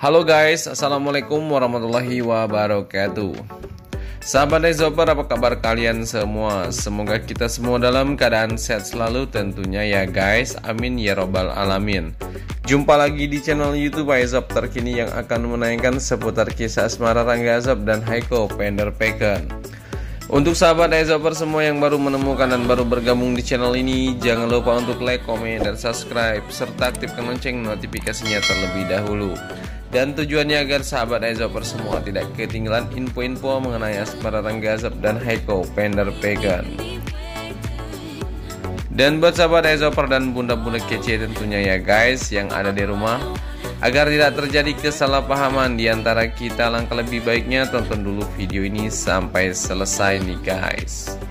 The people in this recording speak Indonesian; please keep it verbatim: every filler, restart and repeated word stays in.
Halo guys, assalamualaikum warahmatullahi wabarakatuh. Sahabat Ezoper, apa kabar kalian semua? Semoga kita semua dalam keadaan sehat selalu tentunya ya guys. Amin ya robbal alamin. Jumpa lagi di channel YouTube Aizop terkini yang akan menayangkan seputar kisah asmara Rangga Azob dan Haiko Vanderpeken. Untuk sahabat Ezoper semua yang baru menemukan dan baru bergabung di channel ini, jangan lupa untuk like, komen, dan subscribe serta aktifkan lonceng notifikasinya terlebih dahulu. Dan tujuannya agar sahabat Ezoper semua tidak ketinggalan info-info mengenai asmara Rangga Azob dan Haiko Vanderpeken. Dan buat sahabat Ezoper dan bunda-bunda kece tentunya ya guys yang ada di rumah, agar tidak terjadi kesalahpahaman di antara kita, langkah lebih baiknya tonton dulu video ini sampai selesai nih guys.